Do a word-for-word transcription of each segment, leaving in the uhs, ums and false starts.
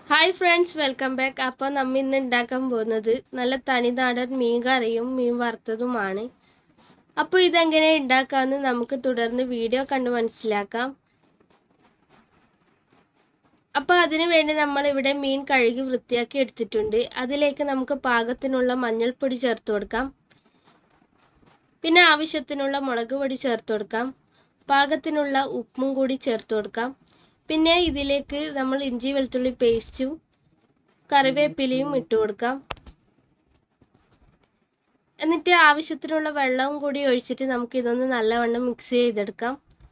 Hi friends, welcome back. അപ്പോൾ നമ്മൾ ഇന്ന് ഉണ്ടാക്കാൻ പോകുന്നത് നല്ല തനിനാടൻ മീൻ കറിയും മീൻ വറുത്തതുമാണ്. അപ്പോൾ ഇതെങ്ങനെ ഉണ്ടാക്കാമെന്ന് നമുക്ക് തുടർന്ന് വീഡിയോ കണ്ട് മനസ്സിലാക്കാം. അപ്പോൾ അതിനു വേണ്ടി നമ്മളിവിടെ മീൻ കഴുകി വൃത്തിയാക്കി എടുത്തിട്ടുണ്ട്. അതിലേക്ക് നമുക്ക് പാകത്തിനുള്ള മഞ്ഞൾപ്പൊടി ചേർത്ത് കൊടുക്കാം. പിന്നെ ആവശ്യത്തിനുള്ള മുളക് പൊടി ചേർത്ത് കൊടുക്കാം. പാകത്തിനുള്ള ഉപ്പും കൂടി ചേർത്ത് കൊടുക്കാം. പിന്നെ ഇതിലേക്ക് നമ്മൾ ഇഞ്ചി വെളുത്തുള്ളി പേസ്റ്റും കറിവേപ്പിലയും ഇട്ട് കൊടുക്കാം. എന്നിട്ട് ആവശ്യത്തിനുള്ള വെള്ളവും കൂടി ഒഴിച്ചിട്ട് നമുക്ക് ഇതൊന്ന് നല്ലവണ്ണം മിക്സ് ചെയ്തെടുക്കാം.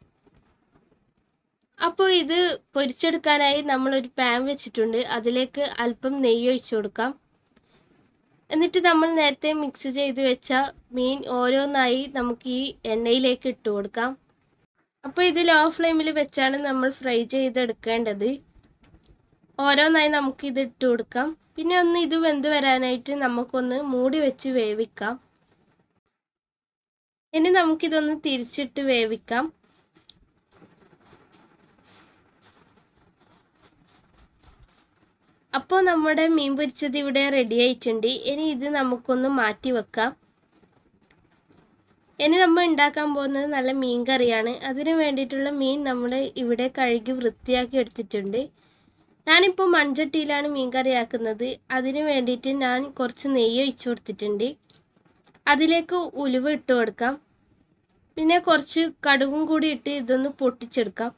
അപ്പോൾ ഇത് പൊരിച്ചെടുക്കാനായി നമ്മളൊരു പാൻ വെച്ചിട്ടുണ്ട്. അതിലേക്ക് അല്പം നെയ്യ് ഒഴിച്ചു കൊടുക്കാം. എന്നിട്ട് നമ്മൾ നേരത്തെ മിക്സ് ചെയ്ത് വെച്ച മീൻ ഓരോന്നായി നമുക്ക് ഈ എണ്ണയിലേക്ക് ഇട്ട് കൊടുക്കാം. അപ്പോൾ ഇത് ലോ ഫ്ലെയിമിൽ വെച്ചാണ് നമ്മൾ ഫ്രൈ ചെയ്തെടുക്കേണ്ടത്. ഓരോന്നായി നമുക്ക് ഇത് ഇട്ട് കൊടുക്കാം. പിന്നെ ഒന്ന് ഇത് വെന്ത് വരാനായിട്ട് നമുക്കൊന്ന് മൂടി വെച്ച് വേവിക്കാം. ഇനി നമുക്കിതൊന്ന് തിരിച്ചിട്ട് വേവിക്കാം. അപ്പോൾ നമ്മുടെ മീൻ പൊരിച്ചത് ഇവിടെ റെഡി ആയിട്ടുണ്ട്. ഇനി ഇത് നമുക്കൊന്ന് മാറ്റി വെക്കാം. ഇനി നമ്മൾ ഉണ്ടാക്കാൻ പോകുന്നത് നല്ല മീൻ കറിയാണ്. അതിന് വേണ്ടിയിട്ടുള്ള മീൻ നമ്മുടെ ഇവിടെ കഴുകി വൃത്തിയാക്കി എടുത്തിട്ടുണ്ട്. ഞാനിപ്പോൾ മൺചട്ടിയിലാണ് മീൻ കറി ആക്കുന്നത്. അതിന് വേണ്ടിയിട്ട് ഞാൻ കുറച്ച് നെയ്യ് ഒഴിച്ചു കൊടുത്തിട്ടുണ്ട്. അതിലേക്ക് ഉലുവ ഇട്ട് കൊടുക്കാം. പിന്നെ കുറച്ച് കടുകും കൂടി ഇട്ട് ഇതൊന്ന് പൊട്ടിച്ചെടുക്കാം.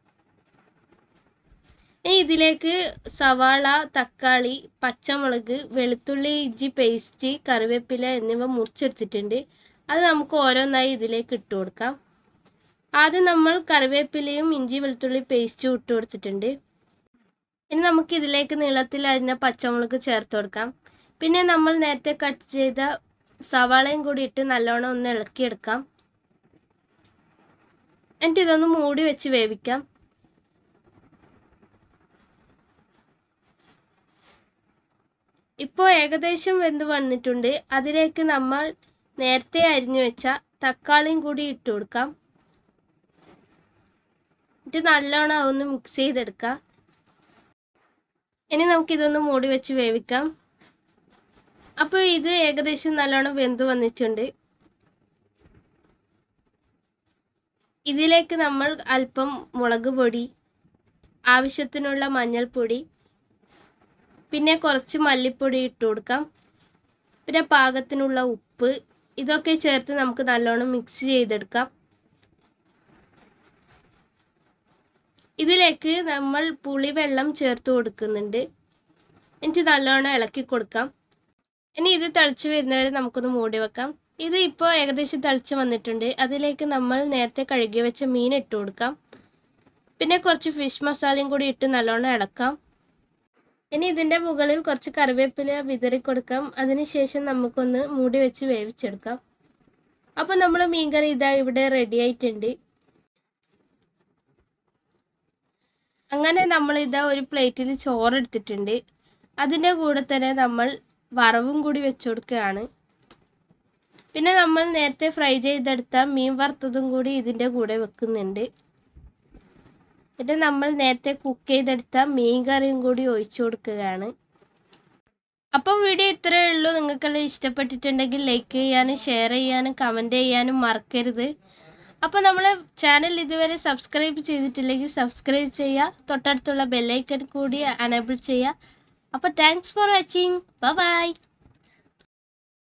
ഇനി ഇതിലേക്ക് സവാള, തക്കാളി, പച്ചമുളക്, വെളുത്തുള്ളി, ഇഞ്ചി പേസ്റ്റ്, കറിവേപ്പില എന്നിവ മുറിച്ചെടുത്തിട്ടുണ്ട്. അത് നമുക്ക് ഓരോന്നായി ഇതിലേക്ക് ഇട്ട് കൊടുക്കാം. ആദ്യം നമ്മൾ കറിവേപ്പിലയും ഇഞ്ചി വെളുത്തുള്ളി പേസ്റ്റും ഇട്ട് കൊടുത്തിട്ടുണ്ട്. ഇനി നമുക്ക് ഇതിലേക്ക് നീളത്തിൽ അരിഞ്ഞ പച്ചമുളക് ചേർത്ത് കൊടുക്കാം. പിന്നെ നമ്മൾ നേരത്തെ കട്ട് ചെയ്ത സവാളയും കൂടി ഇട്ട് നല്ലോണം ഒന്ന് ഇളക്കിയെടുക്കാം. എന്നിട്ട് ഇതൊന്ന് മൂടി വെച്ച് വേവിക്കാം. ഇപ്പോൾ ഏകദേശം വെന്ത് വന്നിട്ടുണ്ട്. അതിലേക്ക് നമ്മൾ നേരത്തെ അരിഞ്ഞു വെച്ച തക്കാളിയും കൂടി ഇട്ട് കൊടുക്കാം. എന്നിട്ട് നല്ലോണം അതൊന്ന് മിക്സ് ചെയ്തെടുക്കാം. ഇനി നമുക്കിതൊന്ന് മൂടി വെച്ച് വേവിക്കാം. അപ്പോൾ ഇത് ഏകദേശം നല്ലോണം വെന്ത് വന്നിട്ടുണ്ട്. ഇതിലേക്ക് നമ്മൾ അല്പം മുളക് പൊടി, ആവശ്യത്തിനുള്ള മഞ്ഞൾപ്പൊടി, പിന്നെ കുറച്ച് മല്ലിപ്പൊടി ഇട്ട് കൊടുക്കാം. പിന്നെ പാകത്തിനുള്ള ഉപ്പ്, ഇതൊക്കെ ചേർത്ത് നമുക്ക് നല്ലോണം മിക്സ് ചെയ്തെടുക്കാം. ഇതിലേക്ക് നമ്മൾ പുളിവെള്ളം ചേർത്ത് കൊടുക്കുന്നുണ്ട്. എന്നിട്ട് നല്ലോണം ഇളക്കി കൊടുക്കാം. ഇനി ഇത് തിളച്ച് വരുന്നവരെ നമുക്കൊന്ന് മൂടി വെക്കാം. ഇത് ഇപ്പോൾ ഏകദേശം തിളച്ച് വന്നിട്ടുണ്ട്. അതിലേക്ക് നമ്മൾ നേരത്തെ കഴുകി വെച്ച മീൻ ഇട്ട് കൊടുക്കാം. പിന്നെ കുറച്ച് ഫിഷ് മസാലയും കൂടി ഇട്ട് നല്ലോണം ഇളക്കാം. ഇനി ഇതിൻ്റെ മുകളിൽ കുറച്ച് കറിവേപ്പില വിതറി കൊടുക്കാം. അതിനുശേഷം നമുക്കൊന്ന് മൂടി വെച്ച് വേവിച്ചെടുക്കാം. അപ്പോൾ നമ്മൾ മീൻകറി ഇതാ ഇവിടെ റെഡി ആയിട്ടുണ്ട്. അങ്ങനെ നമ്മൾ ഇതാ ഒരു പ്ലേറ്റിൽ ചോറ് എടുത്തിട്ടുണ്ട്. അതിൻ്റെ കൂടെ തന്നെ നമ്മൾ വറവും കൂടി വെച്ച് കൊടുക്കുകയാണ്. പിന്നെ നമ്മൾ നേരത്തെ ഫ്രൈ ചെയ്തെടുത്ത മീൻ വറുത്തതും കൂടി ഇതിൻ്റെ കൂടെ വെക്കുന്നുണ്ട്. എന്നിട്ട് നമ്മൾ നേരത്തെ കുക്ക് ചെയ്തെടുത്ത മീൻ കറിയും കൂടി ഒഴിച്ചു കൊടുക്കുകയാണ്. അപ്പോൾ വീഡിയോ ഇത്രയേ ഉള്ളൂ. നിങ്ങൾക്കെല്ലാം ഇഷ്ടപ്പെട്ടിട്ടുണ്ടെങ്കിൽ ലൈക്ക് ചെയ്യാനും ഷെയർ ചെയ്യാനും കമൻറ്റ് ചെയ്യാനും മറക്കരുത്. അപ്പോൾ നമ്മളെ ചാനൽ ഇതുവരെ സബ്സ്ക്രൈബ് ചെയ്തിട്ടില്ലെങ്കിൽ സബ്സ്ക്രൈബ് ചെയ്യുക. തൊട്ടടുത്തുള്ള ബെല്ലൈക്കൺ കൂടി എനേബിൾ ചെയ്യുക. അപ്പോൾ thanks for watching. Bye by.